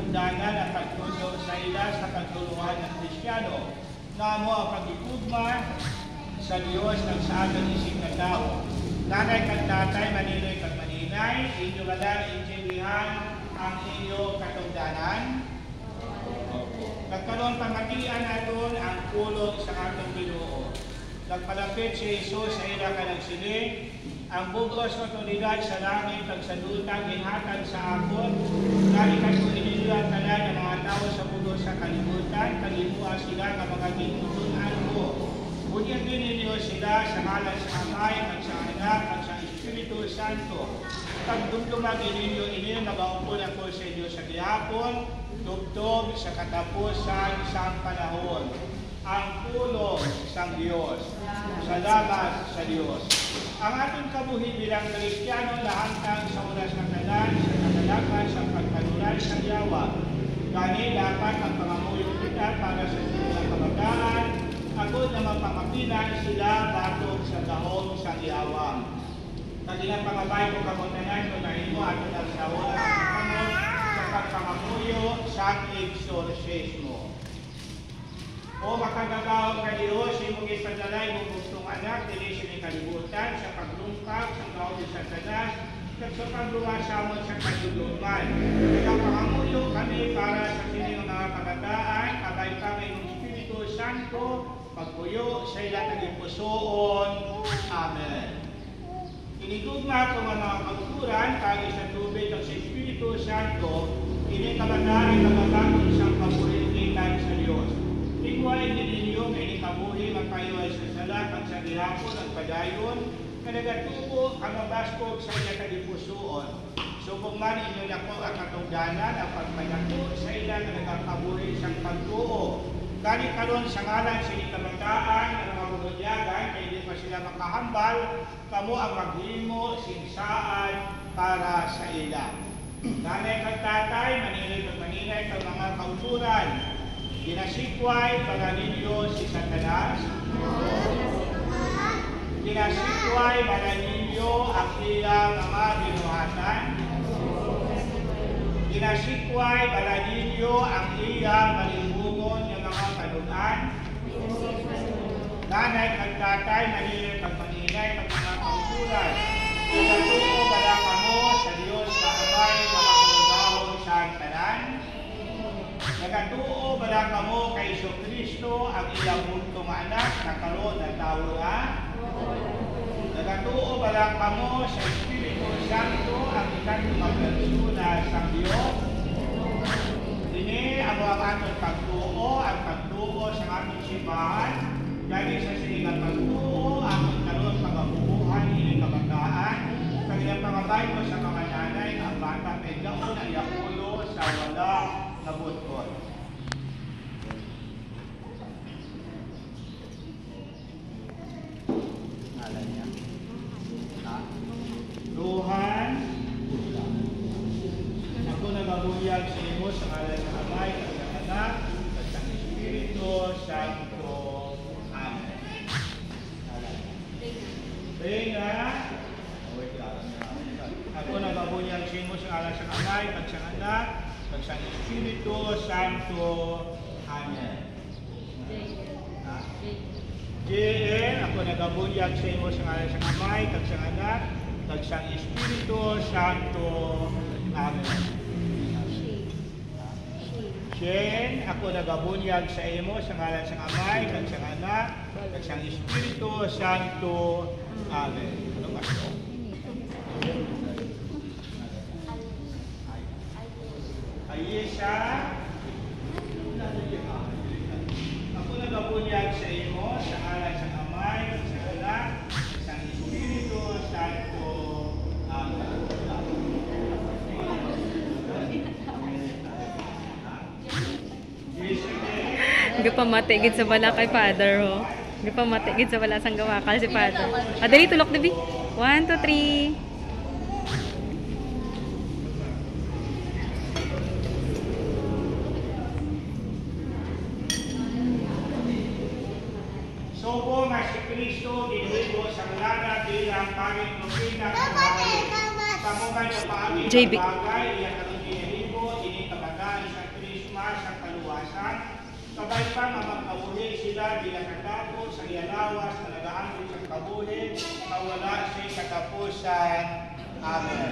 katungdanan at pagtulong sa ila sa kaguluhan ng Kristiyano na mo ang pag-ikugma sa Diyos ng sa ating isip na tao. Nanay kag tatay, maniloy kag maninay, inyo balang intindihan ang inyo katungdanan. Nagkaroon pamatian natin ang pulong sa atong Ginoo. Nagpalapit si Jesus sa ila ka nagsiling, ang bugos o otoridad sa langit kag sa lutang ginhatag sa akon, nalikat ko iniluan tanan ng mga tao sa bugos sa kalibutan, kalimuha sila ng mga ginutunan ko. Bunyag din ninyo sila sa ngalan sa Amay, at sa Anak, at sa Espiritu Santo. Pagdumdumagin ninyo nag-aupon ako sa inyo sa gihapon, tugtog sa katapusan isang panahon. Ang pulong sa Diyos. Salamat sa Diyos. Ang ating kabuhi bilang Kristiyano lahantang sa oras ng tanan, sa katalakan, sa pagkalunan sa yawa. Gani dapat ang pangamuyong kita para sa silang kabataan, agod na mapamakinan sila batok sa dahong sa yawa. Kalinang pangabay ko kamuntanan kung nahimo ato ng sa oras ng panahon sa pagpangamuyo sa eksorsismo. O makagagawang ka Diyos, imong isadalay mong gustong anak, dili siya kalibutan sa paglungkap, sa gawin sa sanas, at sa pagluwasamon sa kaduluman. Nagpapangamuyo kami para sa sining mga kabataan, kabay kami ng Espiritu Santo, pagpuyo sa ilang nagipusoon. Amen. Inigugma ko mga pagturan, kagi sa tubig at sa Espiritu Santo, ini kabataan nagagawin sa paborititan sa Diyos. Ikuhay ninyo na inikabuhi magkayo ay sa salak at sa gihapon at padayon na nagatubo ang mabaskog sa iya kalipusoon. Subong man inyo na po ang katungdanan ang pagpayako sa ila na nagkakabuhi sa pagtuo. Kani karon sa ngalan sa ikabataan na mga bulodyagan kaya hindi pa sila makahambal, kamo ang maghimo sinsaan para sa ila. Nanay kag tatay, manilay kag maninay kag mga kauturan. Ginasikway para ninyo si Satanas. Ginasikway para ninyo ang ilang mga binuhatan. Ginasikway para ninyo ang iyang malibungon ng mga kalunan. Nanay kag tatay, manilay kag maninay kag mga kauturan. Nagatuo para kamo sa Diyos na Amay makakulunahon sa tanan. Nagatuo bala kamo kay Kristo ang ilang multong anak na karon na tawo na. Nagatuo bala kamo sa Espiritu Santo ang ikatong persona sa Dios. Dini ang atong pagtuo, ang pagtuo sa atong simbahan, gani sa siningang pagtuo ang karon pagabubuhan ini kabataan, kanilang pangabay ko sa mga nanay ang bata may daon ay yakulo sa wala nabutkot. Ngalan niya. Tuhan, ako nagabuyag sa imo sa ngalan ng Amay, at ng Anak, at ng Espiritu Santo. Amen. Reyna, ako nagabuyag sa imo sa ngalan ng Amay, at ng Anak, at sa Espiritu Santo. Amen. J.N. Ako nagabunyag sa imo sa ngalan ng Amay, at sa Anak, at sa Espiritu Santo. Amen. Jen. Ako nagabunyag sa imo sa ngalan ng Amay, at sa Anak, at sa Espiritu Santo. Amen. Ano ba ito? Ayesha, ako nagabunyag sa imo sa ngalan ng Amay, at sa Anak, at sa Espiritu Santo. Amen. Gapamatigid sa bala kay Father ho. Gapamatigid sa bala sang gawakal si Father. Dali tulok dibi. 1 2 3. Sobo nga si Kristo ginugo sa mulana bilang pangit propina sa bagay. Sa mga na paagi JB. bagay, iyan ang ginilibo, ini kabataan sa Sabay pa nga magkabuhi sila di nakatapos sa iyalawas na nagaangkin sa kabuhi na wala siya katapusan. Amen.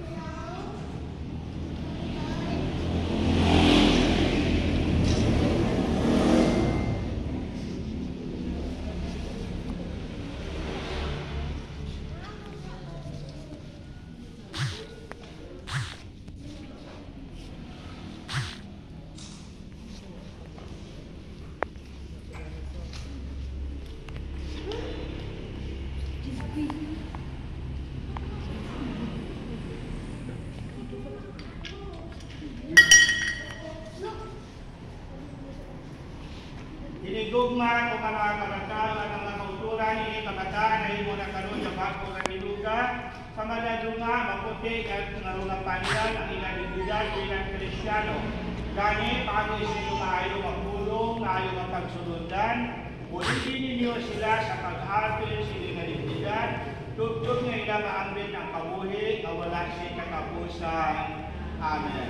Hinigugma o mga kabataan ng mga kulturan, ini kabataan na imo na karon sa bako ng niluga, pamaladunga, maputi at nga panyan ang inalibidad bilang Kristiyano. Gani, paano isino maayo magpulong, maayo mapagsulundan, ulitin ninyo sila sa pag-apil sila inalibidad, tugtog nga ilang maambit ang kabuhi, na wala siya katapusan. Amen.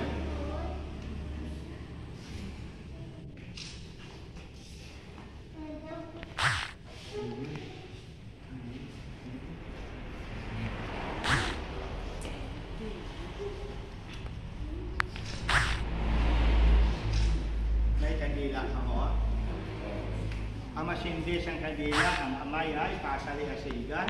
May kandila ako. Ang masindis ang kandila, ang amay ay pasali asigan.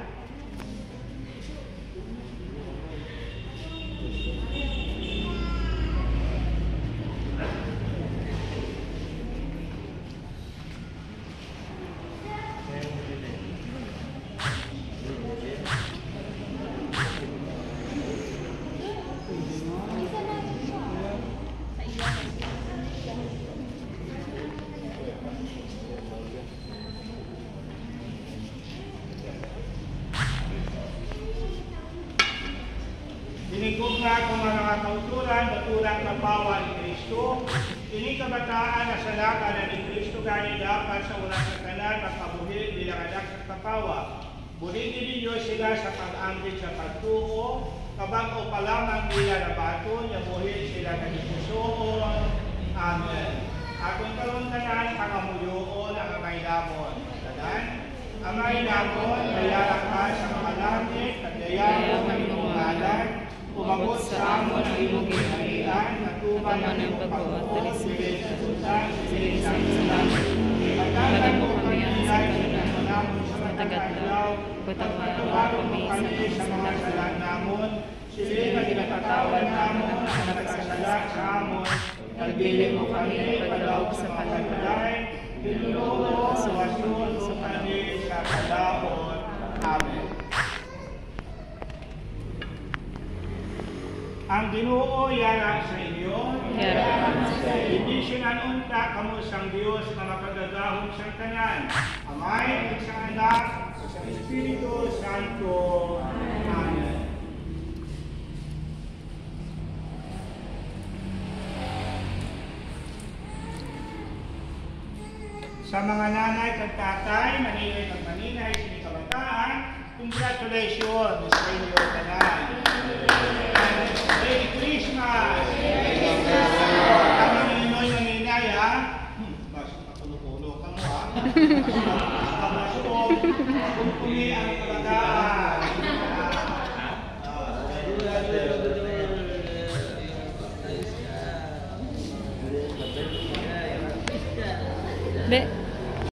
Dinigog nga kung mga kauturan, batulang kapawa ni Kristo. Ini kabataan na salaka na ni Kristo gani dapat sa ulang kakalan magkabuhi bilang anak sa kapawa. Bulitin ninyo sila sa pag-ambit sa pagtuo, kabag o palamang nila na bato, yabuhin sila na ipusoon. Amen. Akong karon tanan, pangamuyoon ang amay namon. Tanan, amay namon, mayarap ka sa mga langit, at dayang ang iyong ngalan, umabot sa amon ang iyong ginharian, natuman ang iyong pagbuot, silid sa sultan, silid sa sultan. Pagkatan mo kami sa kanunamon sa matagalaw, pagpatawaran mo kami sa mga salat namon, silid na ginapatawan namon ang nagkasalat sa amon, nagbiling mo kami paglaog sa kalagalan, pinulungo sa wasun mo kami sa kalaon. Amen. Ang Ginoo yara sa inyo, hindi sinanunta kamo sang Dios na makagagahom sa tanan, Amay, at sa Anak, at sa Espiritu Santo. Amen. Sa mga nanay at tatay, maninay at maninay, sini kabataan, congratulations sa inyo tanan. Merry Christmas! Ang mga ninoy ng ninay, ha? Masok na pulo-pulo ka mo, ha? Masok, kumpuli ang kabataan. Be,